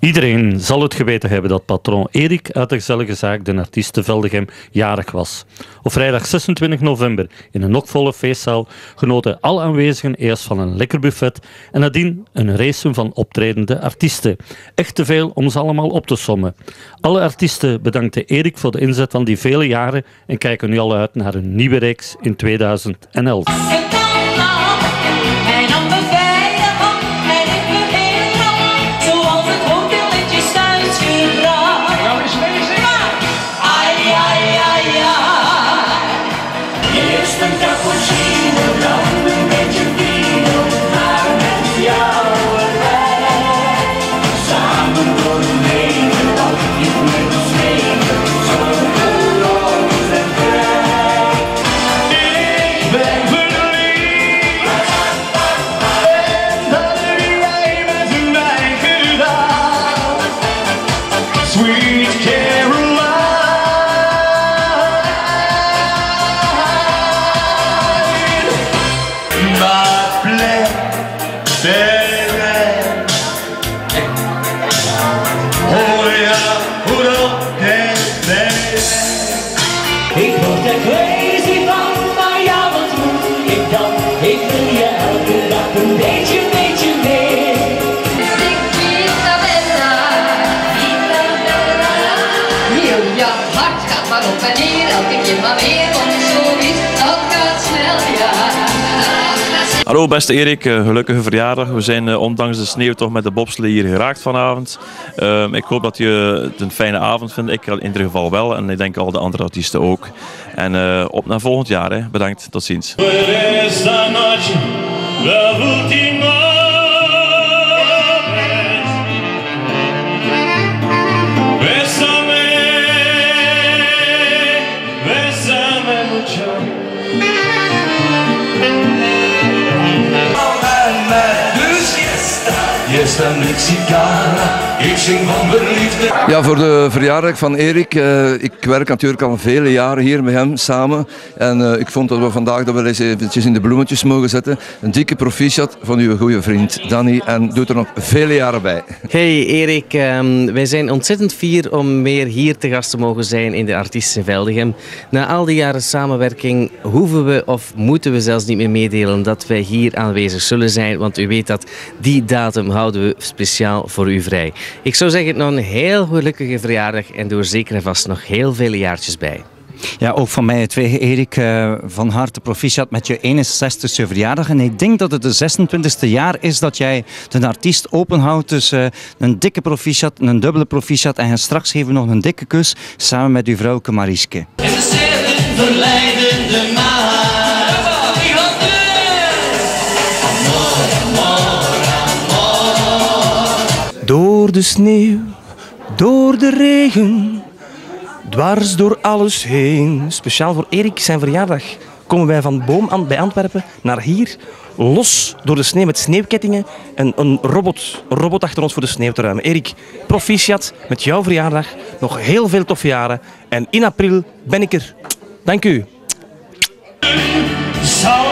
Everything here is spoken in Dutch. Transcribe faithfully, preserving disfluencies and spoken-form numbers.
Iedereen zal het geweten hebben dat patroon Erik uit de gezellige zaak De Artiesten Veldegem jarig was. Op vrijdag zesentwintig november in een nokvolle feestzaal genoten alle aanwezigen eerst van een lekker buffet en nadien een race van optredende artiesten. Echt te veel om ze allemaal op te sommen. Alle artiesten bedankten Erik voor de inzet van die vele jaren en kijken nu al uit naar een nieuwe reeks in tweeduizend elf. Een cappuccino, dan een beetje vino, maar met jou erbij. Samen door de leven, wat niet met ons leven, zorgeloos en vrij. Ik ben verliefd, en dat heb jij met mij gedaan. Sweet Caroline. Ik word er crazy van, maar jou wat moet ik dan? Ik wil je elke dag een beetje, beetje meer. Vita bella, vita bella. Heel jouw hart gaat maar op en neer, elke keer maar weer, want zoiets, dat gaat snel, ja. Hallo beste Erik, gelukkige verjaardag. We zijn ondanks de sneeuw toch met de bobslee hier geraakt vanavond. Uh, ik hoop dat je het een fijne avond vindt. Ik in ieder geval wel en ik denk al de andere artiesten ook. En uh, op naar volgend jaar. Hè. Bedankt, tot ziens. Ik zing van verliefde. Ja, voor de verjaardag van Erik. Uh, ik werk natuurlijk al vele jaren hier met hem samen. En uh, ik vond dat we vandaag dat we eens eventjes in de bloemetjes mogen zetten. Een dikke proficiat van uw goede vriend Danny. En doet er nog vele jaren bij. Hey Erik, um, wij zijn ontzettend fier om weer hier te gast te mogen zijn in de Artiesten Veldegem. Na al die jaren samenwerking hoeven we of moeten we zelfs niet meer meedelen dat wij hier aanwezig zullen zijn. Want u weet dat die datum houden we speciaal voor u vrij. Ik zou zeggen, nog een heel gelukkige verjaardag en doe er zeker en vast nog heel vele jaartjes bij. Ja, ook van mij twee, Erik, uh, van harte proficiat met je eenenzestigste verjaardag. En ik denk dat het de zesentwintigste jaar is dat jij de artiest openhoudt. Dus uh, een dikke proficiat, een dubbele proficiat en straks geven we nog een dikke kus samen met uw vrouwke Mariske. En de sterren verleidende maan. Door de sneeuw, door de regen, dwars door alles heen. Speciaal voor Erik zijn verjaardag komen wij van Boom bij Antwerpen naar hier. Los door de sneeuw met sneeuwkettingen en een robot, een robot achter ons voor de sneeuw te ruimen. Erik, proficiat met jouw verjaardag. Nog heel veel toffe jaren. En in april ben ik er. Dank u.